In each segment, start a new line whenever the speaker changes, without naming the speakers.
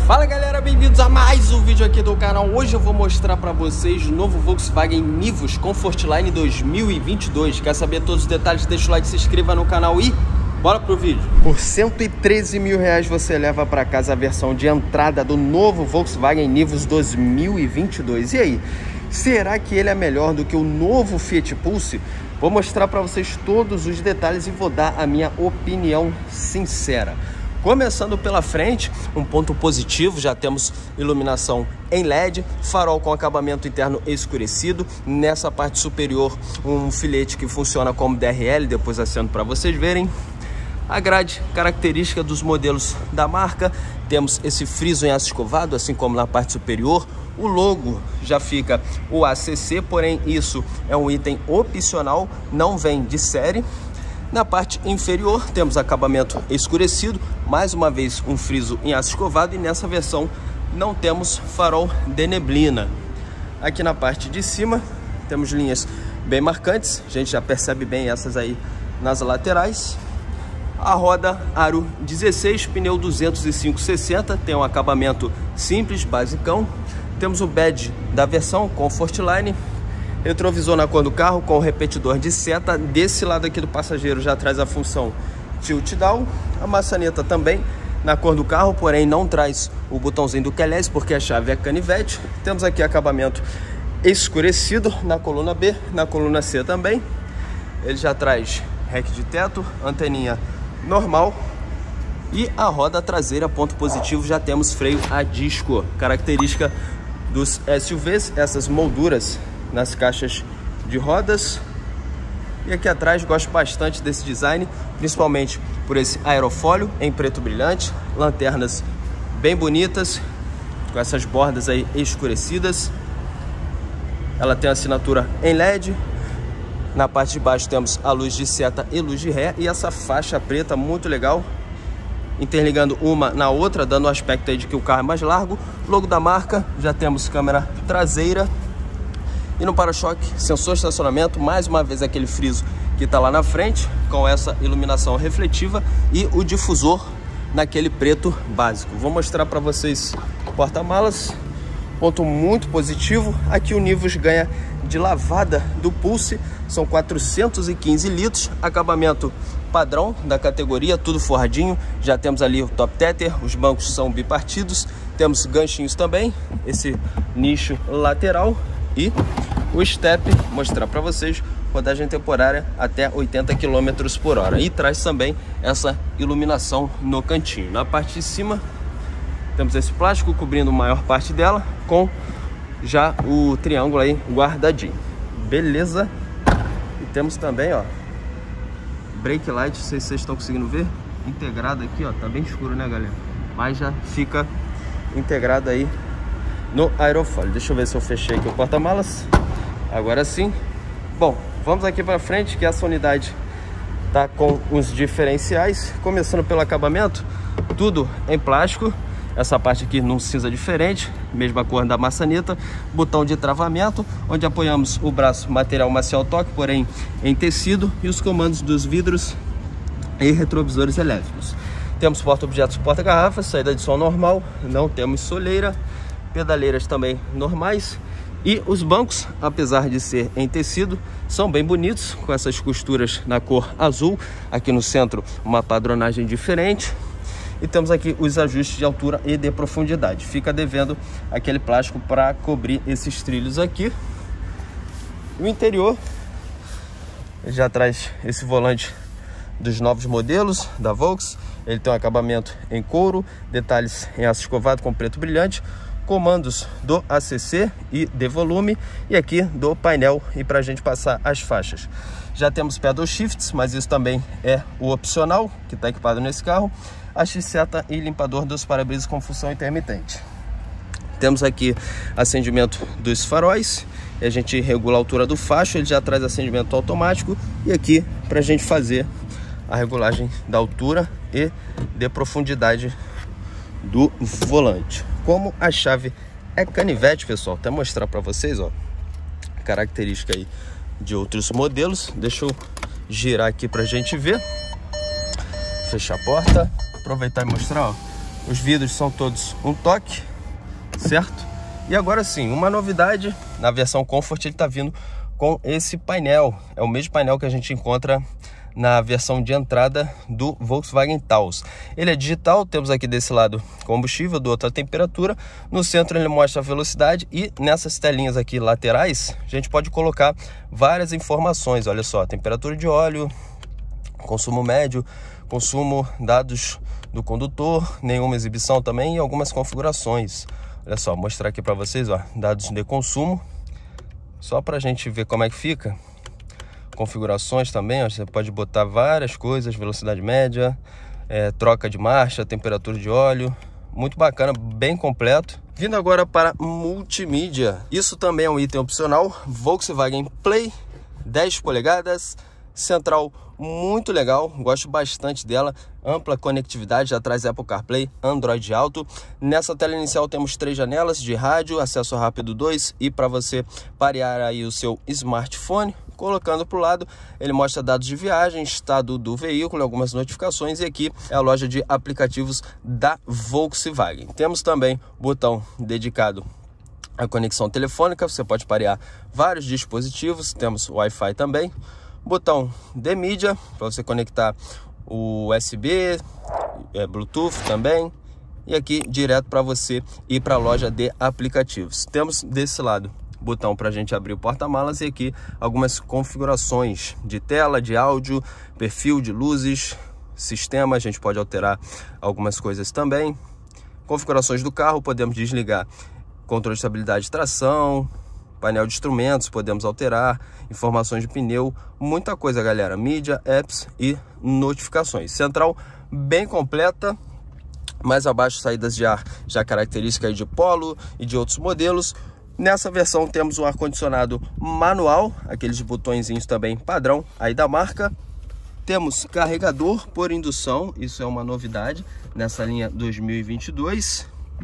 Fala galera, bem-vindos a mais um vídeo aqui do canal. Hoje eu vou mostrar pra vocês o novo Volkswagen Nivus Comfortline 2022. Quer saber todos os detalhes? Deixa o like, se inscreva no canal e bora pro vídeo. Por 113 mil reais você leva pra casa a versão de entrada do novo Volkswagen Nivus 2022. E aí, será que ele é melhor do que o novo Fiat Pulse? Vou mostrar pra vocês todos os detalhes e vou dar a minha opinião sincera. Começando pela frente, um ponto positivo, já temos iluminação em LED, farol com acabamento interno escurecido, nessa parte superior um filete que funciona como DRL, depois acendo para vocês verem. A grade característica dos modelos da marca, temos esse friso em aço escovado, assim como na parte superior. O logo já fica o ACC, porém isso é um item opcional, não vem de série. Na parte inferior temos acabamento escurecido, mais uma vez um friso em aço escovado, e nessa versão não temos farol de neblina. Aqui na parte de cima temos linhas bem marcantes, a gente já percebe bem essas aí nas laterais. A roda aro 16, pneu 205/60, tem um acabamento simples, basicão. Temos o badge da versão Comfortline. Retrovisor na cor do carro com o repetidor de seta. Desse lado aqui do passageiro já traz a função tilt down. A maçaneta também na cor do carro, porém não traz o botãozinho do keyless porque a chave é canivete. Temos aqui acabamento escurecido na coluna B, na coluna C também. Ele já traz rack de teto, anteninha normal. E a roda traseira, ponto positivo, já temos freio a disco. Característica dos SUVs, essas molduras nas caixas de rodas. E aqui atrás gosto bastante desse design, principalmente por esse aerofólio em preto brilhante, lanternas bem bonitas com essas bordas aí escurecidas. Ela tem assinatura em LED. Na parte de baixo temos a luz de seta e luz de ré, e essa faixa preta muito legal, interligando uma na outra, dando o aspecto aí de que o carro é mais largo. Logo da marca, já temos câmera traseira. E no para-choque, sensor de estacionamento, mais uma vez aquele friso que está lá na frente, com essa iluminação refletiva, e o difusor naquele preto básico. Vou mostrar para vocês o porta-malas, ponto muito positivo. Aqui o Nivus ganha de lavada do Pulse, são 415 litros, acabamento padrão da categoria, tudo forradinho. Já temos ali o top tether, os bancos são bipartidos, temos ganchinhos também, esse nicho lateral. E o step, mostrar para vocês, rodagem temporária até 80 km por hora. E traz também essa iluminação no cantinho. Na parte de cima temos esse plástico cobrindo a maior parte dela, com já o triângulo aí guardadinho. Beleza? E temos também, ó, brake light, não sei se vocês estão conseguindo ver, integrado aqui, ó, tá bem escuro, né, galera? Mas já fica integrado aí no aerofólio. Deixa eu ver se eu fechei aqui o porta-malas. Agora sim. Bom, vamos aqui para frente, que essa unidade tá com os diferenciais. Começando pelo acabamento, tudo em plástico. Essa parte aqui num cinza diferente, mesma cor da maçaneta. Botão de travamento, onde apoiamos o braço, material macio toque, porém em tecido. E os comandos dos vidros e retrovisores elétricos. Temos porta-objetos, porta-garrafas, saída de som normal. Não temos soleira. Pedaleiras também normais. E os bancos, apesar de ser em tecido, são bem bonitos, com essas costuras na cor azul. Aqui no centro uma padronagem diferente. E temos aqui os ajustes de altura e de profundidade. Fica devendo aquele plástico para cobrir esses trilhos aqui. O interior já traz esse volante dos novos modelos da Volks. Ele tem um acabamento em couro, detalhes em aço escovado com preto brilhante, comandos do ACC e de volume, e aqui do painel e para a gente passar as faixas. Já temos pedal shifts, mas isso também é o opcional que está equipado nesse carro. A X-seta e limpador dos para-brisas com função intermitente. Temos aqui acendimento dos faróis, e a gente regula a altura do facho. Ele já traz acendimento automático, e aqui para a gente fazer a regulagem da altura e de profundidade do volante. Como a chave é canivete, pessoal, até mostrar para vocês, ó, característica aí de outros modelos. Deixa eu girar aqui pra gente ver. Fechar a porta, aproveitar e mostrar, ó, Os vidros são todos um toque, certo? E agora sim, uma novidade, na versão Comfort ele está vindo com esse painel. É o mesmo painel que a gente encontra na versão de entrada do Volkswagen Taos. Ele é digital, temos aqui desse lado combustível, do outro a temperatura. No centro ele mostra a velocidade e nessas telinhas aqui laterais a gente pode colocar várias informações. Olha só, temperatura de óleo, consumo médio, consumo, dados do condutor, nenhuma exibição também e algumas configurações. Olha só, mostrar aqui para vocês, ó, dados de consumo, só para a gente ver como é que fica. Configurações também, ó, você pode botar várias coisas, velocidade média, troca de marcha, temperatura de óleo, muito bacana, bem completo. Vindo agora para multimídia, isso também é um item opcional, Volkswagen Play, 10 polegadas, central muito legal, gosto bastante dela, ampla conectividade, já traz Apple CarPlay, Android Auto. Nessa tela inicial temos 3 janelas de rádio, acesso rápido 2 e para você parear aí o seu smartphone. Colocando para o lado, ele mostra dados de viagem, estado do veículo, algumas notificações e aqui é a loja de aplicativos da Volkswagen. Temos também botão dedicado à conexão telefônica, você pode parear vários dispositivos, temos Wi-Fi também. Botão de mídia para você conectar o USB, Bluetooth também. E aqui direto para você ir para a loja de aplicativos. Temos desse lado botão para a gente abrir o porta-malas e aqui algumas configurações de tela, de áudio, perfil de luzes, sistema. A gente pode alterar algumas coisas também. Configurações do carro, podemos desligar controle de estabilidade de tração, painel de instrumentos, podemos alterar, informações de pneu, muita coisa, galera, mídia, apps e notificações. Central bem completa, mais abaixo saídas de ar, já característica aí de Polo e de outros modelos. Nessa versão temos o ar-condicionado manual, aqueles botõezinhos também padrão aí da marca. Temos carregador por indução, isso é uma novidade nessa linha 2022.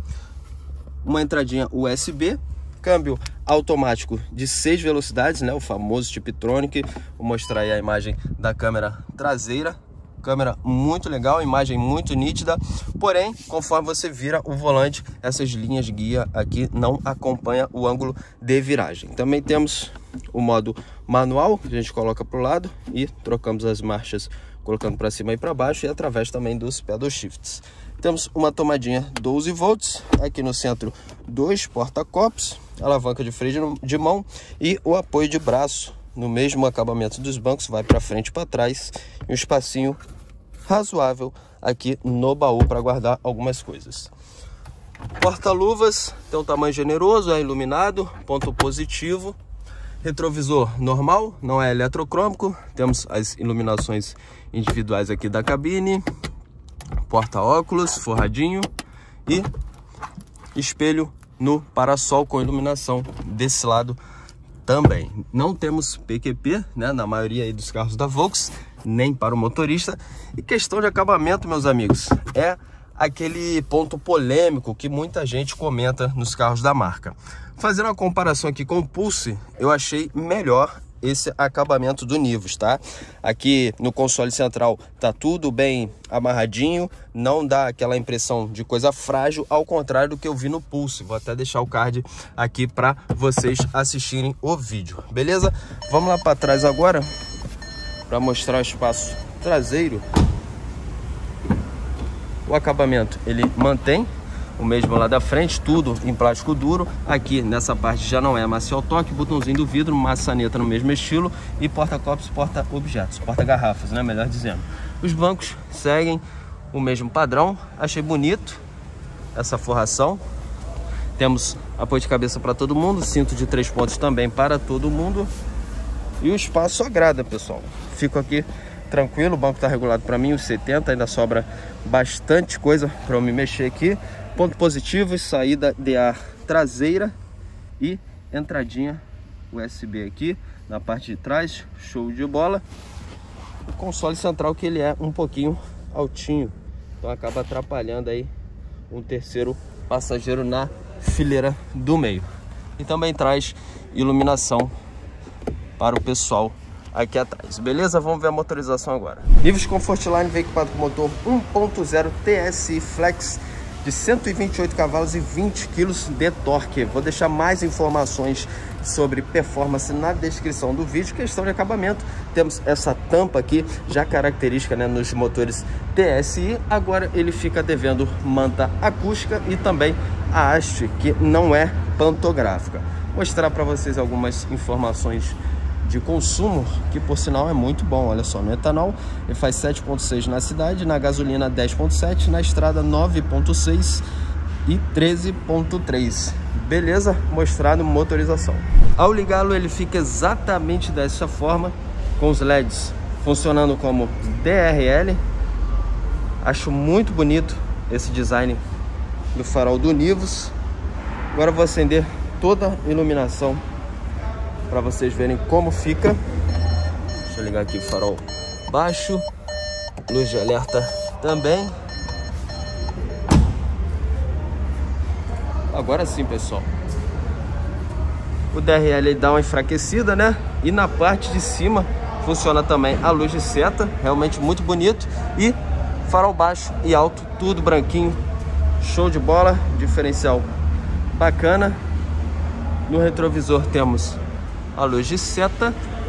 Uma entradinha USB, câmbio automático de 6 velocidades, né? O famoso Tiptronic. Vou mostrar aí a imagem da câmera traseira. Câmera muito legal, imagem muito nítida. Porém, conforme você vira o volante, essas linhas de guia aqui não acompanham o ângulo de viragem. Também temos o modo manual, que a gente coloca para o lado e trocamos as marchas colocando para cima e para baixo e através também dos pedal shifts. Temos uma tomadinha 12 volts, aqui no centro 2 porta-copos, alavanca de freio de mão e o apoio de braço no mesmo acabamento dos bancos, vai para frente e para trás, e um espacinho razoável aqui no baú para guardar algumas coisas. Porta-luvas tem um tamanho generoso, é iluminado, ponto positivo. Retrovisor normal, não é eletrocrômico. Temos as iluminações individuais aqui da cabine, porta-óculos forradinho e espelho no parasol com iluminação desse lado também. Não temos PQP, né, na maioria aí dos carros da Volks, nem para o motorista. E questão de acabamento, meus amigos, é aquele ponto polêmico que muita gente comenta nos carros da marca. Fazendo uma comparação aqui com o Pulse, eu achei melhor esse acabamento do Nivus, tá? Aqui no console central tá tudo bem amarradinho, não dá aquela impressão de coisa frágil, ao contrário do que eu vi no Pulse. Vou até deixar o card aqui para vocês assistirem o vídeo, beleza? Vamos lá para trás agora para mostrar o espaço traseiro. O acabamento ele mantém o mesmo lá da frente, tudo em plástico duro. Aqui nessa parte já não é macio ao toque, botãozinho do vidro, maçaneta no mesmo estilo e porta-copos, porta-objetos, porta-garrafas, né, melhor dizendo. Os bancos seguem o mesmo padrão, achei bonito essa forração. Temos apoio de cabeça para todo mundo, cinto de 3 pontos também para todo mundo. E o espaço agrada, pessoal. Fico aqui tranquilo, o banco está regulado para mim, os 70, ainda sobra bastante coisa para eu me mexer aqui. Ponto positivo, saída de ar traseira e entradinha USB aqui na parte de trás, show de bola. O console central que ele é um pouquinho altinho, então acaba atrapalhando aí um terceiro passageiro na fileira do meio. E também traz iluminação para o pessoal aqui atrás, beleza? Vamos ver a motorização agora. Nivus Comfortline veio equipado com motor 1.0 TSI Flex de 128 cavalos e 20 kg de torque. Vou deixar mais informações sobre performance na descrição do vídeo. Questão de acabamento, temos essa tampa aqui, já característica, né, nos motores TSI. Agora ele fica devendo manta acústica e também a haste, que não é pantográfica. Vou mostrar para vocês algumas informações de consumo, que por sinal é muito bom. Olha só, no etanol ele faz 7,6 na cidade, na gasolina 10,7, na estrada 9,6 e 13,3. Beleza? Mostrado motorização. Ao ligá-lo ele fica exatamente dessa forma, com os LEDs funcionando como DRL. Acho muito bonito esse design do farol do Nivus. Agora eu vou acender toda a iluminação para vocês verem como fica. Deixa eu ligar aqui o farol baixo, luz de alerta também. Agora sim, pessoal, o DRL dá uma enfraquecida, né? E na parte de cima funciona também a luz de seta, realmente muito bonito. E farol baixo e alto, tudo branquinho, show de bola, diferencial bacana. No retrovisor temos a luz de seta.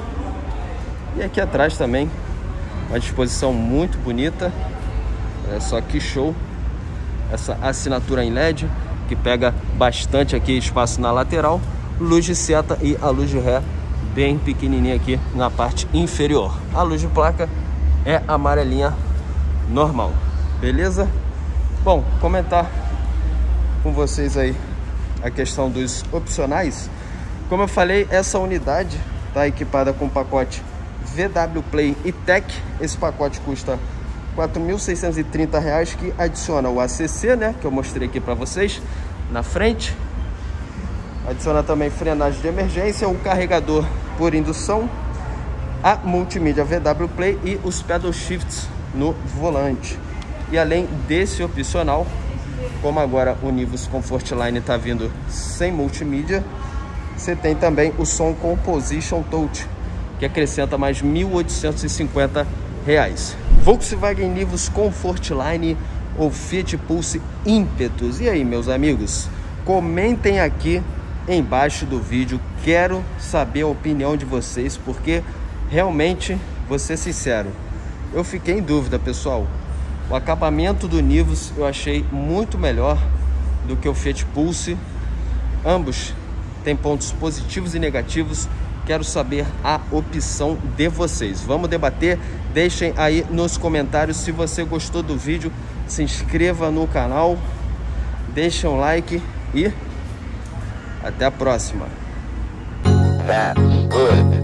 E aqui atrás também uma disposição muito bonita. Olha só que show. Essa assinatura em LED que pega bastante aqui espaço na lateral. Luz de seta e a luz de ré bem pequenininha aqui na parte inferior. A luz de placa é amarelinha normal. Beleza? Bom, comentar com vocês aí a questão dos opcionais. Como eu falei, essa unidade está equipada com o pacote VW Play e Tech. Esse pacote custa R$ 4.630, que adiciona o ACC, né, que eu mostrei aqui para vocês na frente. Adiciona também frenagem de emergência, o carregador por indução, a multimídia VW Play e os pedal shifts no volante. E além desse opcional, como agora o Nivus Comfortline está vindo sem multimídia, você tem também o som Composition Touch, que acrescenta mais R$ 1.850. Volkswagen Nivus Comfortline ou Fiat Pulse Impetus. E aí, meus amigos, comentem aqui embaixo do vídeo. Quero saber a opinião de vocês, porque realmente, vou ser sincero, eu fiquei em dúvida, pessoal. O acabamento do Nivus eu achei muito melhor do que o Fiat Pulse. Ambos têm pontos positivos e negativos. Quero saber a opção de vocês. Vamos debater. Deixem aí nos comentários. Se você gostou do vídeo, se inscreva no canal, deixe um like e até a próxima. That's good.